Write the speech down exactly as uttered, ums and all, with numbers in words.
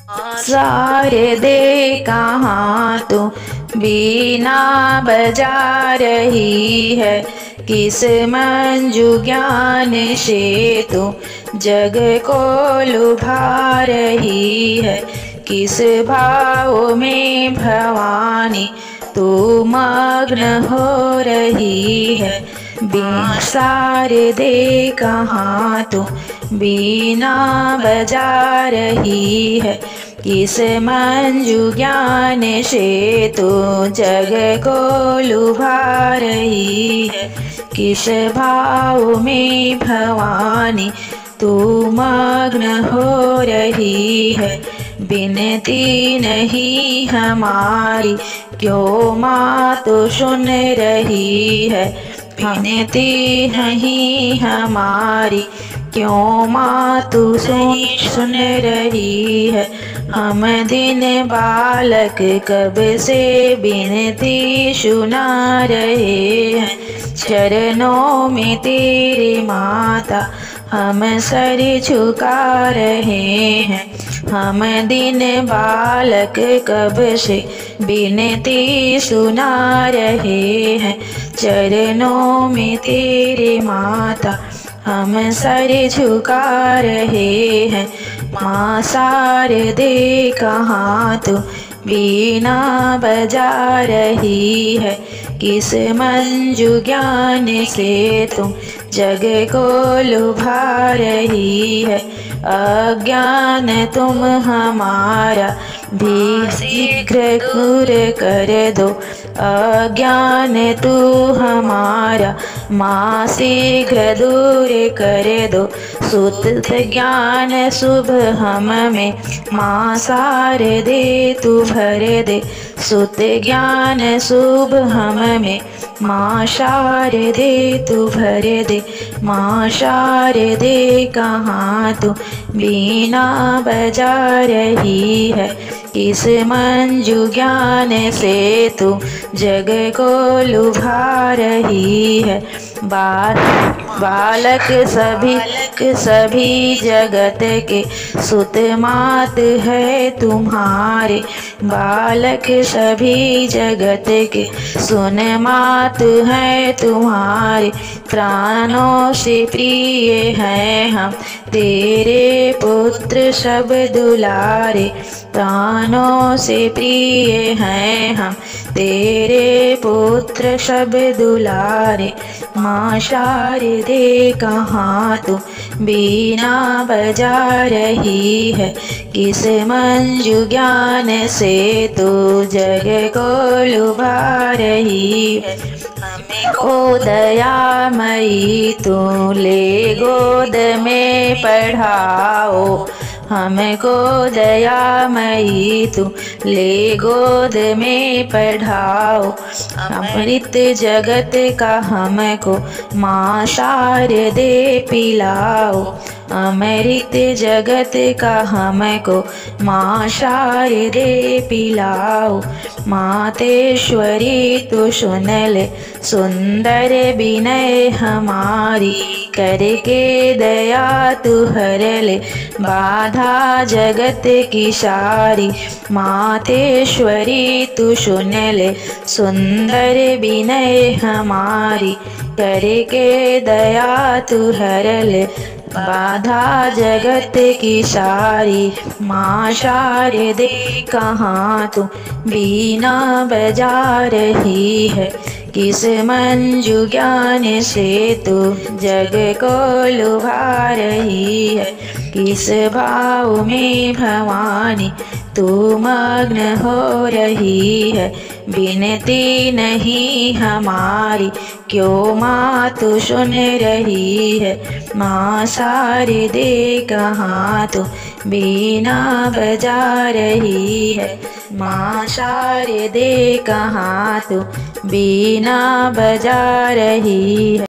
शारदे कहाँ तू बीना बजा रही है, किस मंजू ज्ञान से तू जग को लुभा रही है। किस भाव में भवानी तू मग्न हो रही है। शारदे कहाँ तू बीना बजा रही है, किस मंजू ज्ञान से तू जग को लुभा रही है। किस भाव में भवानी तू मग्न हो रही है। बिनती नहीं हमारी क्यों माँ तो सुन रही है। बिनती नहीं हमारी क्यों माँ तू सुन सुन रही है। हम दिन बालक कब से बिनती सुना रहे हैं। चरणों में तेरे माता हम सर झुका रहे हैं। हम दिन बालक कब से बिनती सुना रहे हैं। चरणों में तेरे माता हम सर झुका रहे हैं। माँ शारदे कहाँ तू बीना बजा रही है, किस मंजू ज्ञान से तुम जग को लुभा रही है। अज्ञान तुम हमारा भी शीघ्र दूर कर दो। अज्ञान तू हमारा माँ शीघ्र दूर कर दो। सुत ज्ञान शुभ हम में माँ शारदे तू भर दे। सुत ज्ञान शुभ हम में माँ शारदे तू भर दे। माँ शारदे कहाँ तू बीना बजा रही है, किस मंजू ज्ञान से तू जग को लुभा रही है। बाल बालक सभी सभी जगत के सुत मात है तुम्हारे। बालक सभी जगत के सुन मात है तुम्हारे। प्राणों से प्रिय हैं हम तेरे पुत्र सब दुलारे। प्राणों से प्रिय हैं हम तेरे पुत्र सब दुलारे। माँ शारदे कहाँ तू बीना बजा रही है, किस मंजू ज्ञान से तू जग को लुभा रही है। हमें को दयामयी तू ले गोद में पढ़ाओ। हमको दयामयी तू ले गोद में पढ़ाओ। अमृत जगत का हमको माँ शारदे पिलाओ। अमृत जगत का हमको माँ शारदे पिलाओ। मातेश्वरी तू सुन ले सुंदर विनय हमारी। करके दया तू हर ले बाधा जगत की सारी। मातेश्वरी तू सुन ले सुंदर विनय हमारी। करके दया तू हर ले बाधा जगत की सारी। माँ शारदे कहाँ तू बीना बजा रही है, किस मंजू ज्ञान से तू जग को लुभा रही है। किस भाव में भवानी तू मग्न हो रही है। बिनती नहीं हमारी क्यों माँ तू सुन रही है। माँ शारदे कहाँ तू बीना बजा रही है। माँ शारदे कहाँ तू बीना बजा रही है।